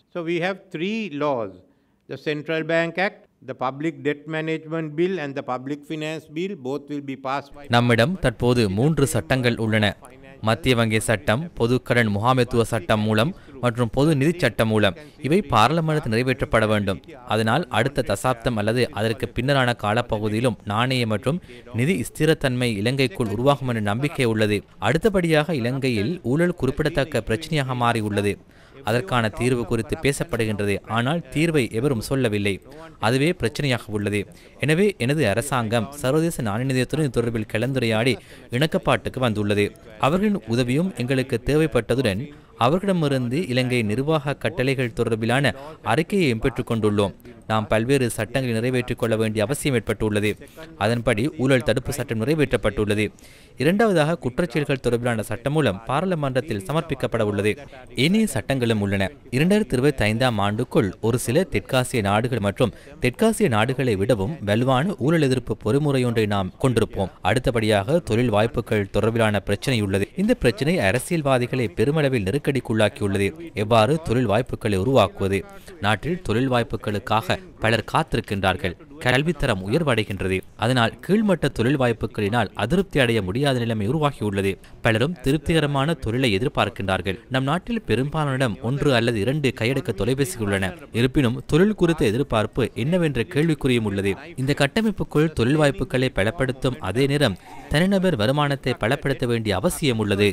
So we have three laws: the Central Bank Act, the Public Debt Management Bill and the Public Finance Bill. Both will be passed by நம்மிடம் தற்போது 3 சட்டங்கள் உள்ளன. மத்திய வங்கி சட்டம், பொதுக்கடன் முகாமைத்துவ சட்டம் மூலம் மற்றும் பொது நிதி சட்டம் மூலம். இவை பாராளுமன்றத்தில் நிறைவேற்றப்பட வேண்டும். அதனால் அடுத்த தசாப்தம் அல்லது அதற்கு பின்னரான காலப்பகுதியிலும் நாணய மற்றும் நிதி ஸ்திரத்தன்மை இலங்கைக்குள் உருவாகும் என்ற நம்பிக்கை உள்ளது. அடுத்தபடியாக இலங்கையில் ஊழல் குறிப்பிடத்தக்க பிரச்சனையாக மாறியுள்ளது. அதற்கான தீர்வு குறித்து பேசப்படுகின்றது. ஆனால் தீர்வை எவரும் சொல்லவில்லை. அதுவே பிரச்சனையாக உள்ளது. எனவே எனது அரசாங்கம் சர்வதேச நாணய நிதியத்துடன் தொடர்பில் கலந்துரையாடி இணக்கப்பாட்டுக்கு வந்துள்ளது. அவர்களின் உதவியும் எங்களுக்கு தேவைப்பட்டதுடன் அவர்களிடமிருந்து இலங்கை நிர்வாக கட்டளைகள் தொடர்பிலான அறிக்கையை பெற்றுக் கொண்டுள்ளோம். நாம் பல்வேறு சட்டங்களை நிறைவேற்றிக் கொள்ள வேண்டிய அவசியம் ஏற்பட்டுள்ளது. அதன்படி ஊழல் தடுப்பு சட்டம் நிறைவேற்றப்பட்டுள்ளது. இரண்டாவதாக குற்றச்செயல்கள் தொடர்பிலான சட்டம் மூலம் பாராளுமன்றத்தில் சமர்ப்பிக்கப்பட உள்ளது. ஏனைய சட்டங்களும் உள்ளன. 2025 ஆண்டுக்குள் ஒரு சில தெற்காசிய நாடுகள் மற்றும் தெற்காசிய நாடுகளை விடவும் வலுவான ஊழல் எதிர்ப்பு பொறிமுறையொன்றை நாம் கொண்டிருப்போம். அடுத்தபடியாக தொழில் வாய்ப்புகள் தொடர்பிலான பிரச்சினை உள்ளது. இந்த பிரச்சினை அரசியல்வாதிகளை பெருமளவில் நெருக்கடிக்குள்ளாக்கியுள்ளது. எவ்வாறு தொழில் வாய்ப்புகளை உருவாக்குவது? நாட்டில் தொழில் வாய்ப்புகளுக்காக பலர் காத்திருக்கின்றார்கள். கல்வித்தரம் உயர்வடைகின்றது. அதனால் கீழ்மட்ட தொழில் வாய்ப்புகளினால் அதிருப்தி அடைய முடியாத நிலைமை உருவாகியுள்ளது. பலரும் திருப்திகரமான தொழிலை எதிர்பார்க்கின்றார்கள். நம் நாட்டில் பெரும்பாலானிடம் 1 அல்லது 2 கையடக்க தொலைபேசிகள் உள்ளன. இருப்பினும் தொழில் குறித்த எதிர்பார்ப்பு என்னவென்ற கேள்விக்குறியும் உள்ளது. இந்த கட்டமைப்புக்குள் தொழில் வாய்ப்புகளை பலப்படுத்தும் அதே நேரம் தனிநபர் வருமானத்தை பலப்படுத்த வேண்டிய அவசியம் உள்ளது.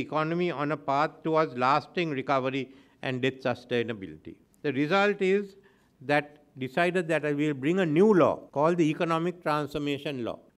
The result is that decided that I will bring a new law called the Economic Transformation Law.